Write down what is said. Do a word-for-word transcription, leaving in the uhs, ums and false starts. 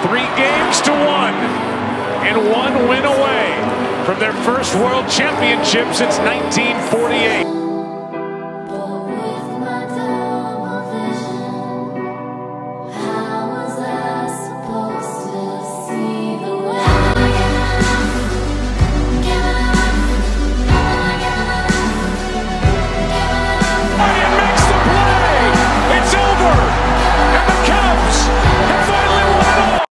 three games to one, and one win away from their first world championship since nineteen forty-eight.